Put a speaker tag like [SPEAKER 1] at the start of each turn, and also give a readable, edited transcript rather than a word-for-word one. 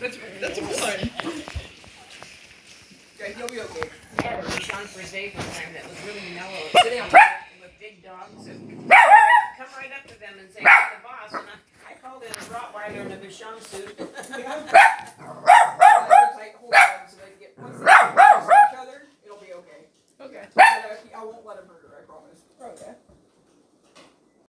[SPEAKER 1] That's a one. Okay, you'll be okay.
[SPEAKER 2] I had a Bichon Frise one time that was really mellow, sitting on with big dogs, and come right up to them and say, "I'm the boss." And I called in a Rottweiler in a Bichon suit.